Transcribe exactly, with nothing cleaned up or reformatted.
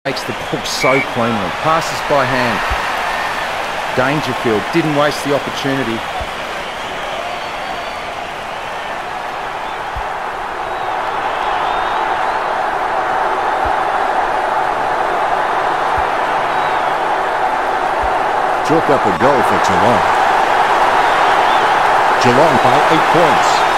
Makes the hook so cleanly. Passes by hand. Dangerfield didn't waste the opportunity. Chalk up a goal for Geelong. Geelong by eight points.